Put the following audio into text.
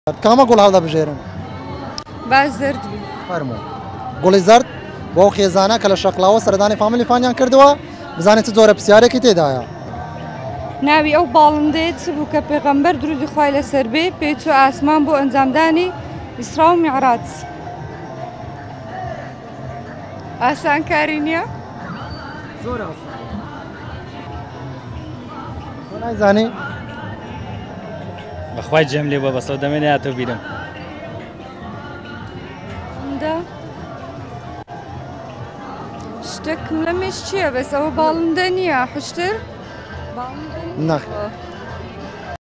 کامە گوڵ هەڵدا بژێرن باش زرد بی فەرموو گوڵی زەرد بۆ خێزانە کە لە شەقلاوە سەردانی فامیلیفانیان کردەوە بزانێت چ جۆرە پرسیارێکی تێدایە ناوی ئەو باڵندەیە چ بوو کە پێغەمبەر درودی خوای لەسەر بێ پێچوو ئاسمان بۆ ئەنجامدانی ئیسرا و میعراج ئاسان کاری نییە؟ زۆر ئاسان تۆ نایزانی؟ بەخوای جێم لێ بە بەسەو دەمێنێ هاتۆ بیرم شتێکم لەمێش چییە بەس ئەوە باڵندە نییە حشتر؟ نەخێر